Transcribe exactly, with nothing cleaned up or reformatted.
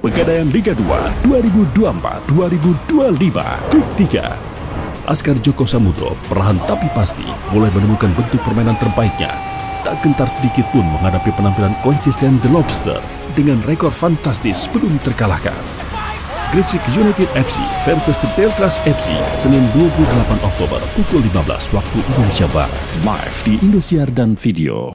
Pegadaian Liga dua dua ribu dua puluh empat dua ribu dua puluh lima. Grup tiga. Askar Joko Samudro perlahan tapi pasti mulai menemukan bentuk permainan terbaiknya. Tak gentar sedikit pun menghadapi penampilan konsisten The Lobster dengan rekor fantastis belum terkalahkan. Gresik United F C versus Beltras F C, Senin dua puluh delapan Oktober pukul lima belas waktu Indonesia Barat. Live di Indosiar dan Video.